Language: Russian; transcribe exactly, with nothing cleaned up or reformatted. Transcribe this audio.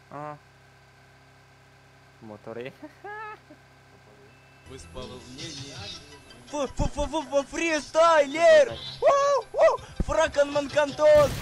Ага. Моторы. В исполнении. Фу-фу-фу-фу, фристайлер! Фракан Манкантон!